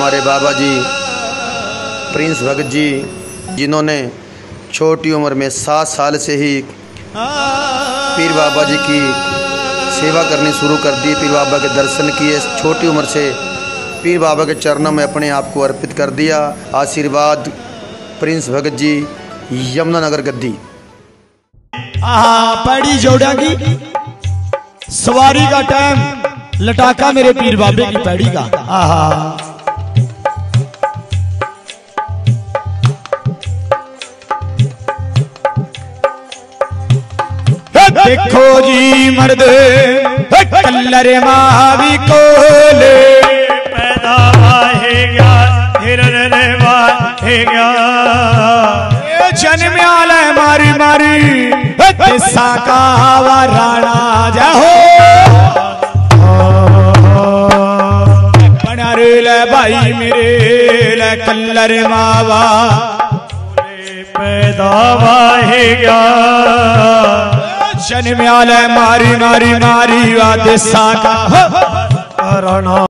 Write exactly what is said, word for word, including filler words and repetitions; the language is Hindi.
हमारे बाबा जी प्रिंस भगत जी, जिन्होंने छोटी उम्र में सात साल से ही पीर बाबा जी की सेवा करनी शुरू कर दी। पीर बाबा के दर्शन किए, छोटी उम्र से पीर बाबा के चरणों में अपने आप को अर्पित कर दिया। आशीर्वाद प्रिंस भगत जी, यमुनानगर गद्दी। आहा, पैड़ी जोड़ा की सवारी का टाइम, लटाका मेरे पीर बाबे की पैड़ी का। आहा, देखो जी मर्द कल्लर मावी कोले पैदा वाहेगा हिरन वाहेगा जन्म आला मारी मारी साका राणा जाहो बना रे ले भाई मेरे ले कल्लर मावा पैदा वाहेगा जन्म आला मारी मारी मारी वाद साका राणा।